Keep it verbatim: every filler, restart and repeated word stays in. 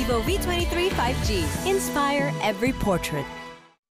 Vivo V twenty-three five G. Inspire every portrait.